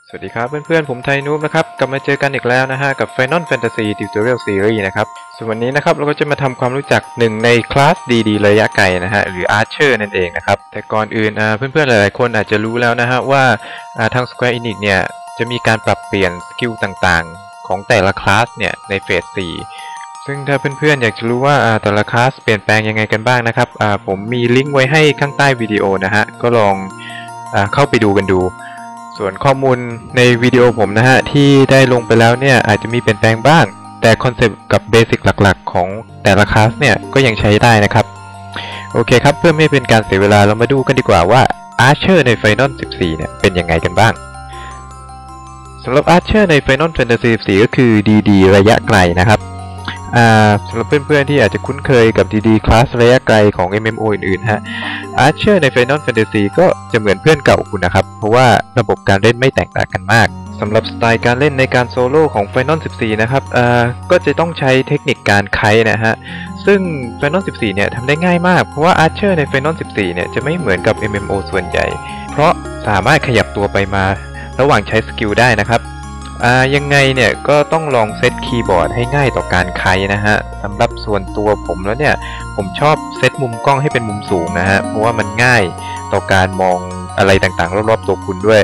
สวัสดีครับเพื่อนๆผมไทนูบนะครับกลับมาเจอกันอีกแล้วนะฮะกับ Final Fantasy Tutorial Series นะครับส่วนวันนี้นะครับเราก็จะมาทำความรู้จักหนึ่งในคลาสดีระยะไกลนะฮะหรือ Archer นั่นเองนะครับแต่ก่อนอื่นเพื่อนๆหลายๆคนอาจจะรู้แล้วนะฮะว่าทาง Square Enix เนี่ยจะมีการปรับเปลี่ยนสกิลต่างๆของแต่ละคลาสเนี่ยในเฟส 4ซึ่งถ้าเพื่อนๆอยากจะรู้ว่าแต่ละคลาสเปลี่ยนแปลงยังไงกันบ้างนะครับผมมีลิงก์ไว้ให้ข้างใต้วิดีโอนะฮะก็ลองเข้าไปดูกันดูส่วนข้อมูลในวิดีโอผมนะฮะที่ได้ลงไปแล้วเนี่ยอาจจะมีเปลี่ยนแปลงบ้างแต่คอนเซปต์กับเบสิกหลักๆของแต่ละคลาสเนี่ยก็ยังใช้ได้นะครับโอเคครับเพื่อไม่เป็นการเสียเวลาเรามาดูกันดีกว่าว่า Archer ใน Final 14เนี่ยเป็นยังไงกันบ้างสำหรับ Archer ใน Final Fantasy 14ก็คือดีระยะไกลนะครับสำหรับเพื่อนๆที่อาจจะคุ้นเคยกับดีคลาสระยะไกลของ MMO อื่นๆฮะ Archer ใน Final Fantasy ก็จะเหมือนเพื่อนเก่าคุณนะครับเพราะว่าระบบการเล่นไม่แตกต่างกันมากสำหรับสไตล์การเล่นในการโซโล่ของ Final 14นะครับก็จะต้องใช้เทคนิคการไคนะฮะซึ่ง Final 14เนี่ยทำได้ง่ายมากเพราะว่า Archer ใน Final 14เนี่ยจะไม่เหมือนกับ MMO ส่วนใหญ่เพราะสามารถขยับตัวไปมาระหว่างใช้สกิลได้นะครับยังไงเนี่ยก็ต้องลองเซตคีย์บอร์ดให้ง่ายต่อการไคนะฮะสำหรับส่วนตัวผมแล้วเนี่ยผมชอบเซตมุมกล้องให้เป็นมุมสูงนะฮะเพราะว่ามันง่ายต่อการมองอะไรต่างๆรอบๆตัวคุณด้วย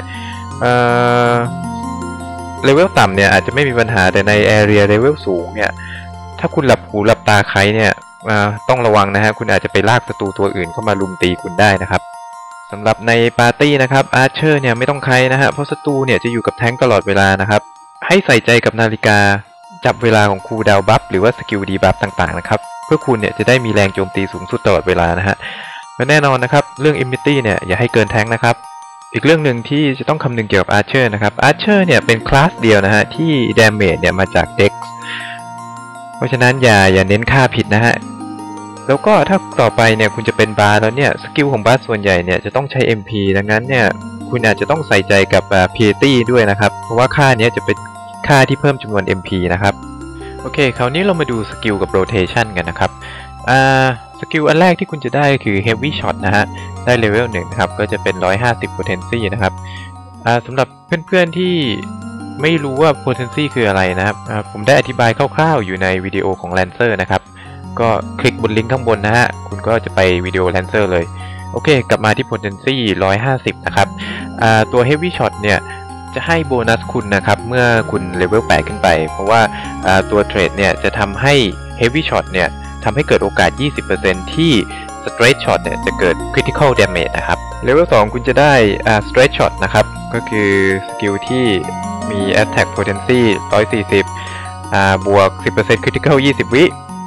เลเวลต่ำเนี่ยอาจจะไม่มีปัญหาแต่ในแอเรียเลเวลสูงเนี่ยถ้าคุณหลับหูหลับตาไคเนี่ยต้องระวังนะฮะคุณอาจจะไปลากศัตรูตัวอื่นเข้ามาลุมตีคุณได้นะครับสำหรับในปาร์ตี้นะครับ Archer เนี่ยไม่ต้องไคนะฮะเพราะศัตรูเนี่ยจะอยู่กับแท้งตลอดเวลานะครับให้ใส่ใจกับนาฬิกาจับเวลาของคูลดาวน์บัฟหรือว่าสกิลดีบัฟต่างๆนะครับเพื่อคุณเนี่ยจะได้มีแรงโจมตีสูงสุดตลอดเวลานะฮะและแน่นอนนะครับเรื่อง Immunity เนี่ยอย่าให้เกินแท้งนะครับอีกเรื่องหนึ่งที่จะต้องคำนึงเกี่ยวกับ Archer นะครับ Archer เนี่ยเป็นคลาสเดียวนะฮะที่ Damage เนี่ยมาจาก Dex เพราะฉะนั้นอย่าเน้นค่าผิดนะฮะแล้วก็ถ้าต่อไปเนี่ยคุณจะเป็นบาร์แล้วเนี่ยสกิลของบาร์ส่วนใหญ่เนี่ยจะต้องใช้ MP ดังนั้นเนี่ยคุณอาจจะต้องใส่ใจกับ Piety ด้วยนะครับเพราะว่าค่านี้จะเป็นค่าที่เพิ่มจำนวน MP นะครับโอเคคราวนี้เรามาดูสกิลกับ Rotation กันนะครับสกิลอันแรกที่คุณจะได้คือ Heavy Shot นะฮะได้เลเวล1นะครับก็จะเป็น150 Potency นะครับสำหรับเพื่อนๆที่ไม่รู้ว่า Potency คืออะไรนะครับผมได้อธิบายคร่าวๆอยู่ในวิดีโอของ Lancer นะครับก็คลิกบนลิงก์ข้างบนนะฮะคุณก็จะไปวิดีโอ Lancer เลยโอเคกลับมาที่ Potency 150นะครับตัว Heavy Shot เนี่ยจะให้โบนัสคุณนะครับเมื่อคุณเลเวล8ขึ้นไปเพราะว่าตัวเทรดเนี่ยจะทำให้ Heavy Shot เนี่ยทำให้เกิดโอกาส 20% ที่ Straight Shot เนี่ยจะเกิด Critical Damage นะครับเลเวล2คุณจะได้Straight Shot นะครับก็คือสกิลที่มี Attack Potency 140บวก 10% Critical 20 วิ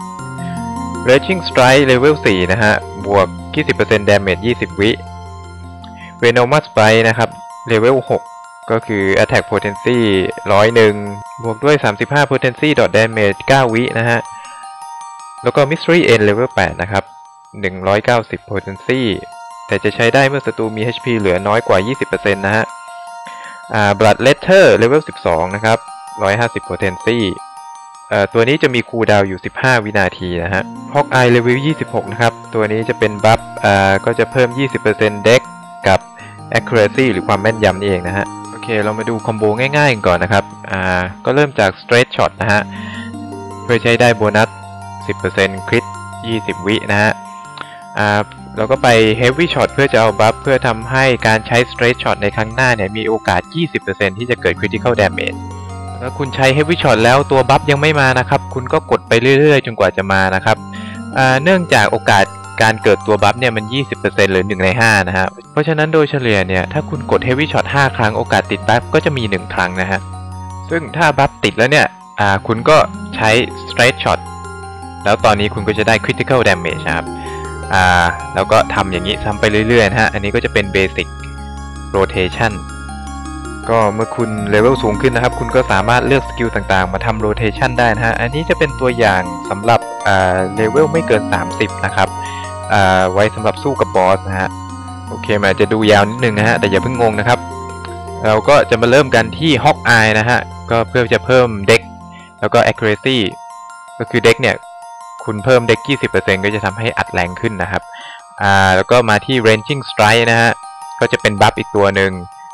Raging Strike Level 4นะฮะบวก 20% Damage 20 วิ Venomous Bite นะครับ Level 6ก็คือ Attack Potency 101บวกด้วย35 Potency dot Damage 9 วินะฮะแล้วก็ Mystery End Level 8นะครับ190 Potency แต่จะใช้ได้เมื่อศัตรูมี HP เหลือน้อยกว่า 20% นะฮะBlood Letter Level 12นะครับ150 Potency ตัวนี้จะมีคูลดาวน์อยู่15 วินาทีนะฮะ Hawkeye Level 26นะครับตัวนี้จะเป็นบัฟก็จะเพิ่ม 20% Dex กับ Accuracy หรือความแม่นยำนี่เองนะฮะโอเคเรามาดูคอมโบง่ายๆก่อนนะครับก็เริ่มจาก Straight Shot นะฮะเพื่อใช้ได้โบนัส 10% คริต 20 วินะฮะเราก็ไป Heavy Shot เพื่อจะเอาบัฟเพื่อทำให้การใช้ Straight Shot ในครั้งหน้าเนี่ยมีโอกาส 20% ที่จะเกิด Critical Damage ถ้าคุณใช้ Heavy Shot แล้วตัวบัฟยังไม่มานะครับคุณก็กดไปเรื่อยๆจนกว่าจะมานะครับเนื่องจากโอกาสการเกิดตัวบัฟเนี่ยมัน 20% หรือ1ใน5นะฮะเพราะฉะนั้นโดยเฉลี่ยเนี่ยถ้าคุณกด Heavy Shot 5 ครั้งโอกาสติดบัฟก็จะมี1ครั้งนะฮะซึ่งถ้าบัฟติดแล้วเนี่ยคุณก็ใช้ Straight Shot แล้วตอนนี้คุณก็จะได้ Critical Damage นะครับแล้วก็ทำอย่างนี้ซ้ำไปเรื่อยๆนะฮะอันนี้ก็จะเป็น Basic Rotation ก็เมื่อคุณเลเวลสูงขึ้นนะครับคุณก็สามารถเลือกสกิลต่างๆมาทำ Rotation ได้นะฮะอันนี้จะเป็นตัวอย่างสำหรับเลเวลไม่เกิน30นะครับไว้สำหรับสู้กับบอสนะฮะโอเคมันจะดูยาวนิดนึงนะฮะแต่อย่าเพิ่งงงนะครับเราก็จะมาเริ่มกันที่ Hawkeye นะฮะก็เพื่อจะเพิ่ม Dex แล้วก็ Accuracy ก็คือ Dex เนี่ยคุณเพิ่ม Dex 20% ก็จะทำให้อัดแรงขึ้นนะครับแล้วก็มาที่ Raging Strike นะฮะก็จะเป็นบัฟอีกตัวหนึ่ง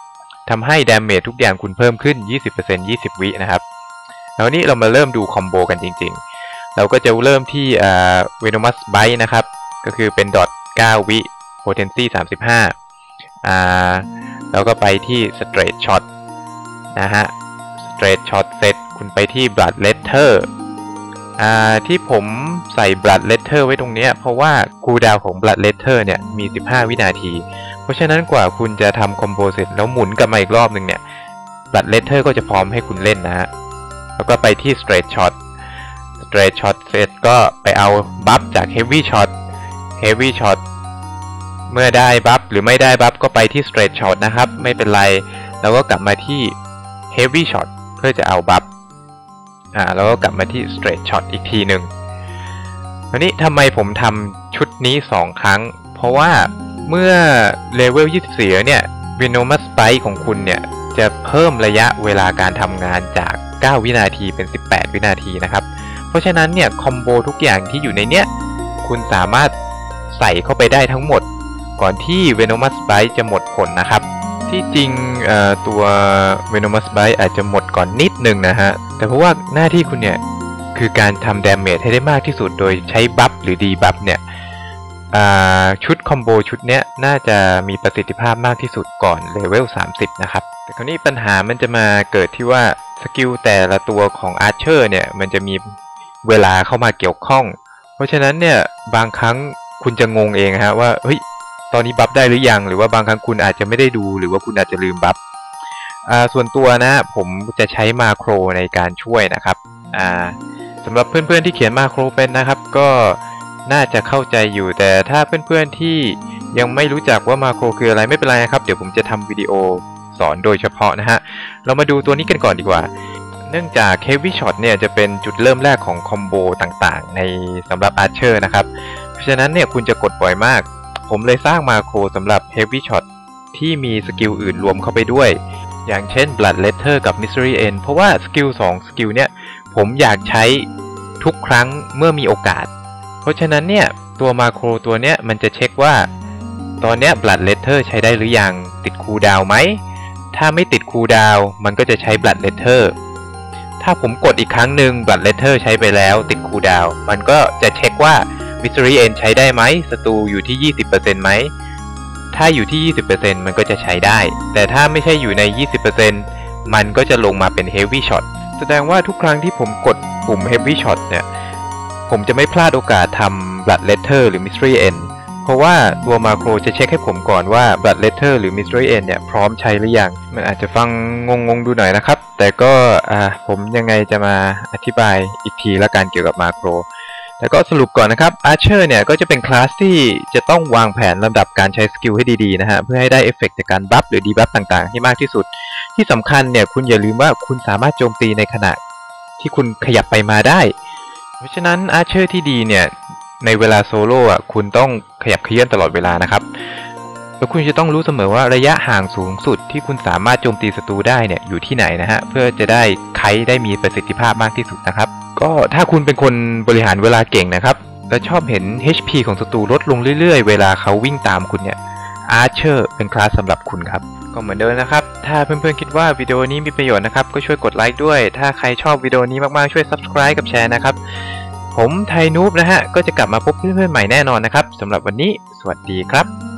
ทำให้ดาเมจทุกอย่างคุณเพิ่มขึ้น 20% 20 วินะครับแล้วนี้เรามาเริ่มดูคอมโบกันจริงๆเราก็จะเริ่มที่Venomous Bite นะครับก็คือเป็นดอท9 วิ Potency 35แล้วก็ไปที่ Straight Shot นะฮะ Straight Shot เสร็จคุณไปที่ Blood Letter ที่ผมใส่ Blood Letter ไว้ตรงนี้เพราะว่าคูลดาวน์ของ Blood Letter เนี่ยมี15 วินาทีเพราะฉะนั้นกว่าคุณจะทำคอมโบเสร็จแล้วหมุนกลับมาอีกรอบหนึ่งเนี่ย Blood Letter ก็จะพร้อมให้คุณเล่นนะฮะแล้วก็ไปที่ Straight Shot Straight Shot เสร็จก็ไปเอาบัฟจาก Heavy Shot Heavy Shot เมื่อได้บัฟหรือไม่ได้บัฟก็ไปที่ Straight Shot นะครับไม่เป็นไรแล้วก็กลับมาที่ Heavy Shot เพื่อจะเอาบัฟแล้วก็กลับมาที่ Straight Shot อีกทีหนึ่งวันนี้ทำไมผมทำชุดนี้2ครั้งเพราะว่าเมื่อเลเวล24เนี่ย Venomous Bite ของคุณเนี่ยจะเพิ่มระยะเวลาการทำงานจาก9 วินาทีเป็น18 วินาทีนะครับเพราะฉะนั้นเนี่ยคอมโบทุกอย่างที่อยู่ในเนี้ยคุณสามารถใส่เข้าไปได้ทั้งหมดก่อนที่ Venomous Bite จะหมดผลนะครับที่จริงตัว Venomous Bite อาจจะหมดก่อนนิดนึงนะฮะแต่เพราะว่าหน้าที่คุณเนี่ยคือการทำดาเมจให้ได้มากที่สุดโดยใช้บัฟหรือดีบัฟเนี่ยชุดคอมโบชุดเนี้ยน่าจะมีประสิทธิภาพมากที่สุดก่อนเลเวล30นะครับแต่คราวนี้ปัญหามันจะมาเกิดที่ว่าสกิลแต่ละตัวของอาร์เชอร์เนี่ยมันจะมีเวลาเข้ามาเกี่ยวข้องเพราะฉะนั้นเนี่ยบางครั้งคุณจะงงเองฮะว่าเฮ้ยตอนนี้บัฟได้หรือยังหรือว่าบางครั้งคุณอาจจะไม่ได้ดูหรือว่าคุณอาจจะลืมบัฟส่วนตัวนะผมจะใช้มาโครในการช่วยนะครับสำหรับเพื่อนๆที่เขียนมาโครเป็นนะครับก็น่าจะเข้าใจอยู่แต่ถ้าเพื่อนๆที่ยังไม่รู้จักว่ามาโครคืออะไรไม่เป็นไรนะครับเดี๋ยวผมจะทำวิดีโอสอนโดยเฉพาะนะฮะเรามาดูตัวนี้กันก่อนดีกว่าเนื่องจาก Heavy Shot เนี่ยจะเป็นจุดเริ่มแรกของคอมโบต่างๆในสำหรับ Archer นะครับเพราะฉะนั้นเนี่ยคุณจะกดบ่อยมากผมเลยสร้างมาโครสำหรับ Heavy Shot ที่มีสกิลอื่นรวมเข้าไปด้วยอย่างเช่น Blood Letter กับ Mystery End เพราะว่าสกิล2สกิลเนี่ยผมอยากใช้ทุกครั้งเมื่อมีโอกาสเพราะฉะนั้นเนี่ยตัวมาโครตัวเนี้ยมันจะเช็คว่าตอนเนี้ย Blood Letter ใช้ได้หรือยังติดคูลดาวน์ไหมถ้าไม่ติดคูลดาวน์มันก็จะใช้ Blood Letter ถ้าผมกดอีกครั้งหนึ่ง Blood Letter ใช้ไปแล้วติดคูลดาวน์มันก็จะเช็คว่า Mystery End ใช้ได้ไหมศัตรูอยู่ที่ 20% ไหมถ้าอยู่ที่ 20% มันก็จะใช้ได้แต่ถ้าไม่ใช่อยู่ใน 20% มันก็จะลงมาเป็น Heavy Shot แสดงว่าทุกครั้งที่ผมกดปุ่ม Heavy Shot เนี่ยผมจะไม่พลาดโอกาสทำ Blood Letter หรือ Mystery End เพราะว่าตัวมาโครจะเช็คให้ผมก่อนว่า Blood Letter หรือ Mystery End เนี่ยพร้อมใช้หรือยังมันอาจจะฟังงงๆดูหน่อยนะครับแต่ก็ผมยังไงจะมาอธิบายอีกทีละกันเกี่ยวกับมาโครแต่ก็สรุปก่อนนะครับ Archer เนี่ยก็จะเป็นคลาสที่จะต้องวางแผนลำดับการใช้สกิลให้ดีๆนะฮะเพื่อให้ได้เอฟเฟกต์จากการบัฟหรือดีบัฟต่างๆให้มากที่สุดที่สำคัญเนี่ยคุณอย่าลืมว่าคุณสามารถโจมตีในขณะที่คุณขยับไปมาได้เพราะฉะนั้น Archer ที่ดีเนี่ยในเวลาโซโล่คุณต้องขยับเขยื้อนตลอดเวลานะครับแล้วคุณจะต้องรู้เสมอว่าระยะห่างสูงสุดที่คุณสามารถโจมตีศัตรูได้เนี่ยอยู่ที่ไหนนะฮะเพื่อจะได้ไคได้มีประสิทธิภาพมากที่สุดนะครับก็ถ้าคุณเป็นคนบริหารเวลาเก่งนะครับและชอบเห็น HP ของศัตรูลดลงเรื่อยๆเวลาเขาวิ่งตามคุณเนี่ย Archer เป็นคลาสสำหรับคุณครับก็เหมือนเดิมนะครับถ้าเพื่อนๆคิดว่าวิดีโอนี้มีประโยชน์นะครับก็ช่วยกดไลค์ด้วยถ้าใครชอบวิดีโอนี้มากๆช่วย Subscribe กับแชร์นะครับผมไทนูบนะฮะก็จะกลับมาพบเพื่อนๆใหม่แน่นอนนะครับสำหรับวันนี้สวัสดีครับ